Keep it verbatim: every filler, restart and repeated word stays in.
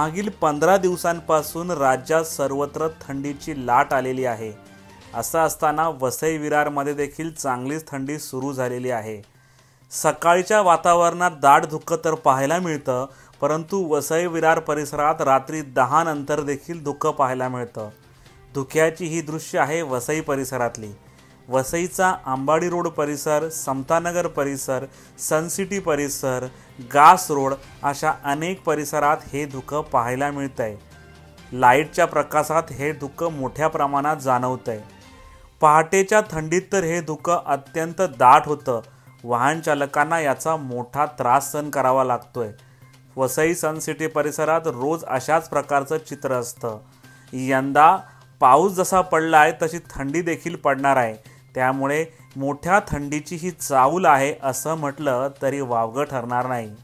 मागील पंधरा दिवसांपासून राज्यात सर्वत्र थंडीची लाट आलेली आहे। असं असताना वसई विरारमध्ये देखील चांगलीच थंडी सुरू झालेली आहे। सकाळच्या वातावरणात दाट धुकं तर पाहायला मिळतं, परंतु वसई विरार परिसरात रात्री दहा नंतर देखील धुकं पाहायला मिळतं। धुक्याची ही दृश्य आहे वसई परिसरातली। वसईचा अंबाडी रोड परिसर, समतानगर परिसर, सनसिटी परिसर, गास रोड अशा अनेक परिसरात हे धुकं पाहायला मिळतंय। लाईटच्या प्रकाशात हे धुकं मोठ्या प्रमाणात जाणवतंय। पहाटेच्या थंडीत तर हे धुकं अत्यंत दाट होतं। वाहन चालकांना याचा मोठा त्रास सहन करावा लागतोय। वसई सनसिटी परिसरात रोज अशाच प्रकारचं चित्र असतं। यंदा पाऊस जसा पडलाय तशी थंडी देखील पडणार आहे, त्यामुळे मोठ्या थंडीची ही चाहूल आहे असं म्हटलं तरी वावगं ठरणार नाही।